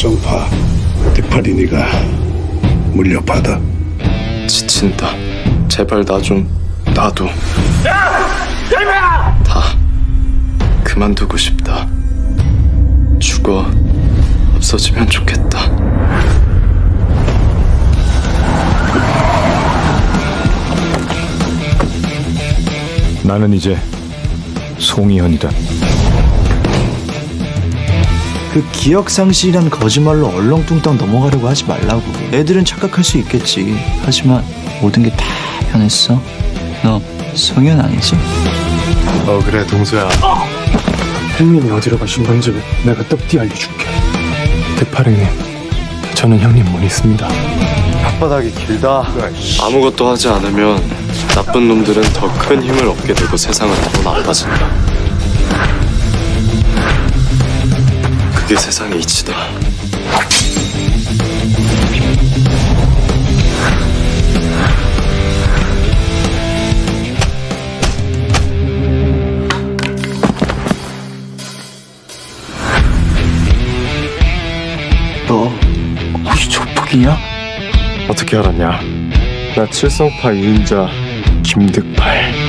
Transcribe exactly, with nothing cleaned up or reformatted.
칠성파 득팔이니가 물려받아. 지친다. 제발 나 좀 놔둬. 다 그만두고 싶다. 죽어 없어지면 좋겠다. 나는 이제 송이현이다. 그 기억상실이란 거짓말로 얼렁뚱땅 넘어가려고 하지 말라고. 애들은 착각할 수 있겠지. 하지만 모든 게 다 변했어. 너 송이현 아니지? 어 그래 동수야. 어! 형님이 어디로 가신 건지 내가 떡띠 알려줄게. 득팔이님, 저는 형님 못 있습니다. 혓바닥이 길다. 아무것도 하지 않으면 나쁜 놈들은 더 큰 힘을 얻게 되고 세상은 더 나빠진다. 그게 세상의 이치다. 너 혹시 조폭이냐? 어떻게 알았냐? 나 칠성파 이인자 김득팔.